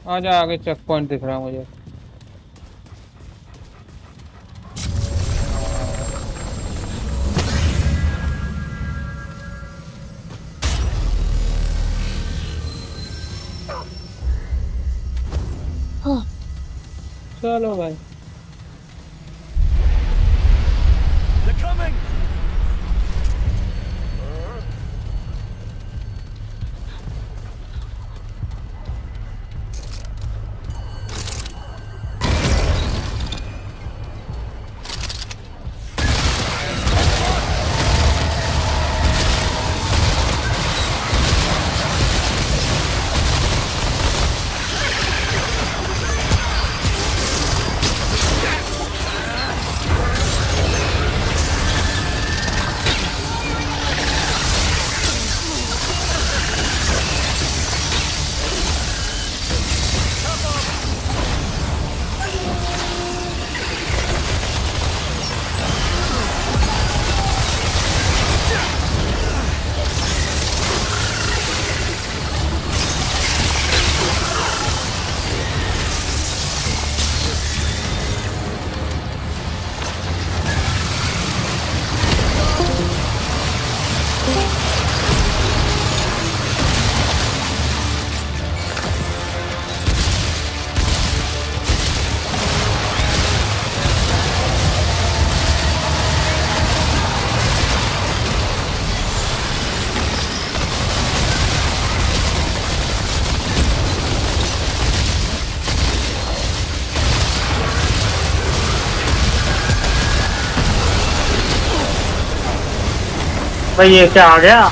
आजा आगे check point दिख रहा है मुझे। हाँ, चलो भाई। भाई ये क्या आ गया?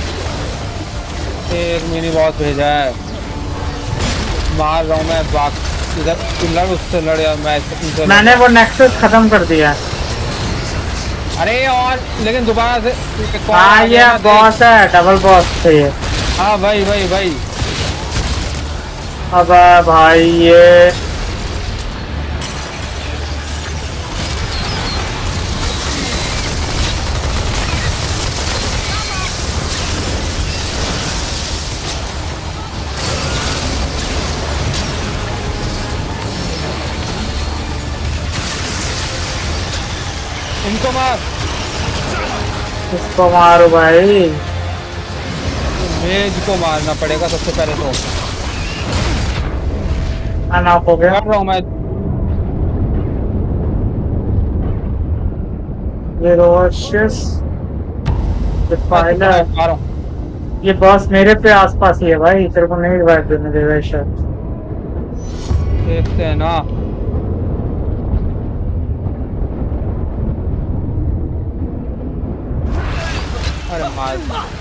एक मिनी बॉस भेजा है, मार रहा हूँ मैं। बाग इधर लड़, उससे लड़ यार, मैं इनसे मैंने वो नेक्सस खत्म कर दिया। अरे और लेकिन दोबारा से हाँ ये बॉस है, डबल बॉस थे ये। हाँ भाई भाई भाई। अब भाई ये इनको मार। इसको मारो भाई। मेज को मारना पड़ेगा सबसे पहले तो। अनऑफ हो गया। कर रहा हूँ मैं। विरोशियस डिफाइलर। मार रहा हूँ। ये बॉस मेरे पे आसपास ही है भाई, तेरे को नहीं रिवाइव देने देगा शायद। देखते हैं ना। अरे मार।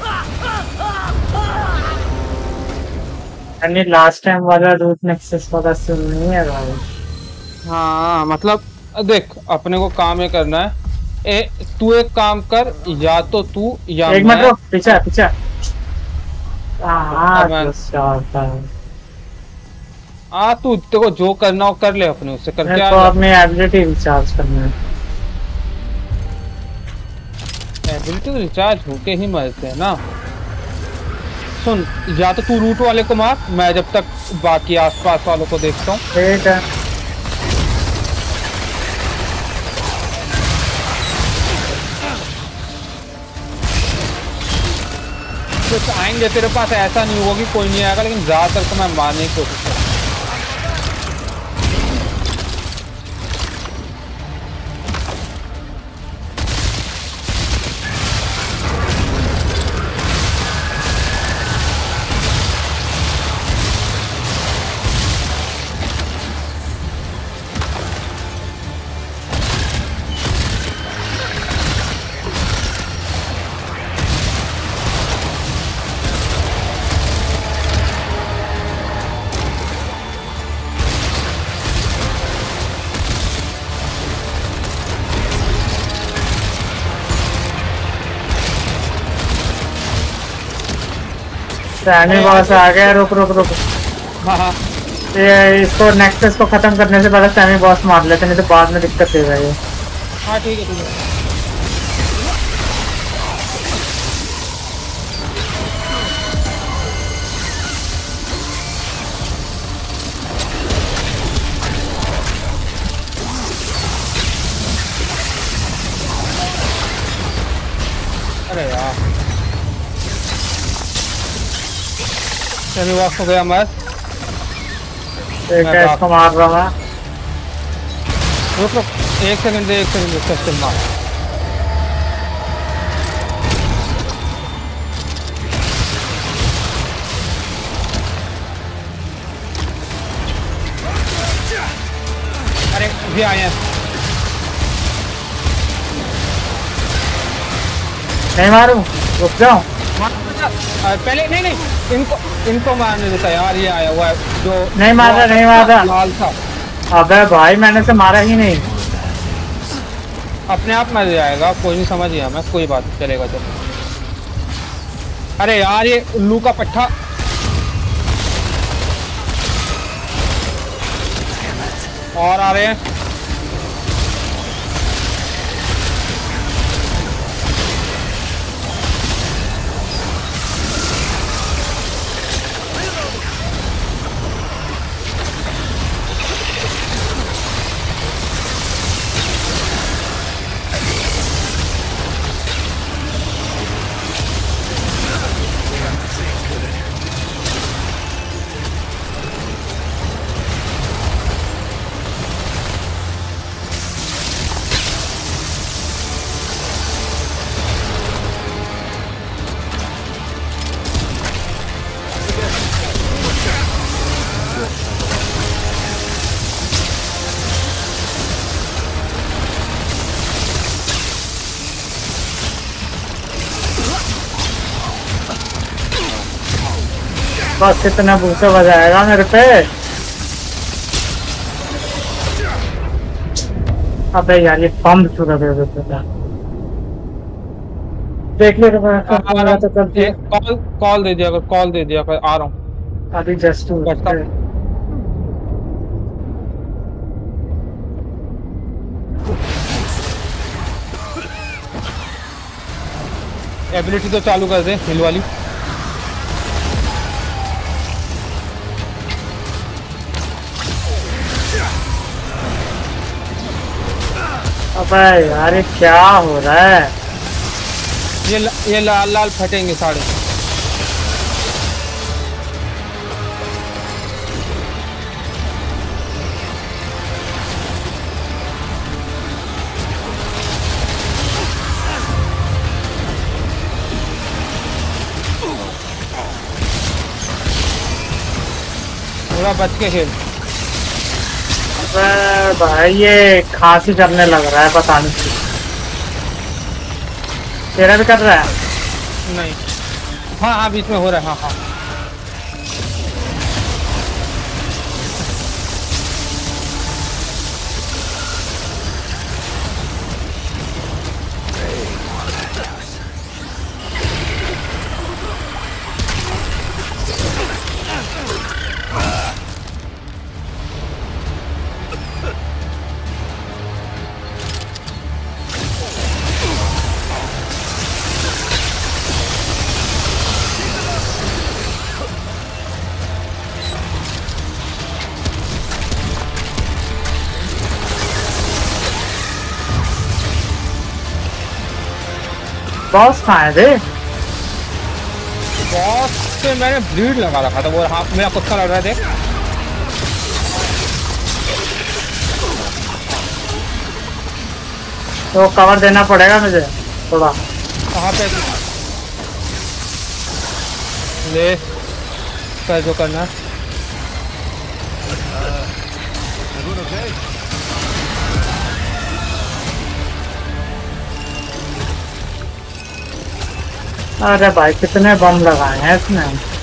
यानी लास्ट टाइम वाला रूट नेक्सस वाला सीन नहीं है भाई। हाँ मतलब देख, अपने को काम ये करना है। तू एक काम कर, या तो तू या एक मैं। मिनट रुक, पीछे पीछे। तू तेरे को जो करना हो कर ले, अपने उससे करके आ तो जा। अपनी एबिलिटी रिचार्ज करना है। एबिलिटी तो रिचार्ज होके ही मरते हैं ना। सुन, या तो तू रूट वाले को मार, मैं जब तक बाकी आसपास वालों को देखता हूँ। ठीक है। कुछ आएंगे तेरे पास, ऐसा नहीं होगा कि कोई नहीं आएगा, लेकिन ज्यादातर तो मैं मारने की कोशिश करूँ। सैमी बॉस आ गया। रुक रुक रुक। हाँ हाँ। ये इसको नेक्सस को खत्म करने से पहले सैमी बॉस मार लेते, नहीं तो बाद में दिक्कत देगा ये। हाँ ठीक है ठीक है। सेमी बॉक्स हो गया मस्त। एक है, इसको मार रहा मैं। रुक रुक, एक सेकंड दे, एक सेकंड दे, चल मार। अरे ये आए हैं। नहीं मारूं, रुक जाऊं। पहले नहीं नहीं, इनको मारने देता यार। ये आया हुआ है जो नहीं मार रहा, नहीं मार रहा। लाल था। अबे भाई मैंने से मारा ही नहीं। अपने आप मर जाएगा, कोई नहीं, समझ गया मैं, कोई बात नहीं, चलेगा चलो। अरे यार ये उल्लू का पट्टा। और आ रहे हैं। बस कितना भूसा बजाएगा मेरे पे। अबे यार ये पंप छुरा दे देता था। देख ले तो कर दिया। कॉल दे दिया, कॉल दे दिया, आ रहा हूँ अभी जस्ट एबिलिटी तो चालू कर दे हिल वाली। अबे यार ये क्या हो रहा है। ये लाल लाल फटेंगे साड़े। थोड़ा बच के खेल। भाई ये खांसी करने लग रहा है, पता नहीं तेरा भी कर रहा है। नहीं, हाँ हाँ बीच में हो रहा है, हाँ हाँ। बॉस कहाँ है रे? बॉस से मैंने ब्लीड लगा रखा था, वो हाथ मेरा कुत्ता लड़ रहा था। तो कवर देना पड़ेगा मुझे थोड़ा। कहाँ पे ले कर जो करना। अरे भाई कितने बम लगाए हैं इसमें।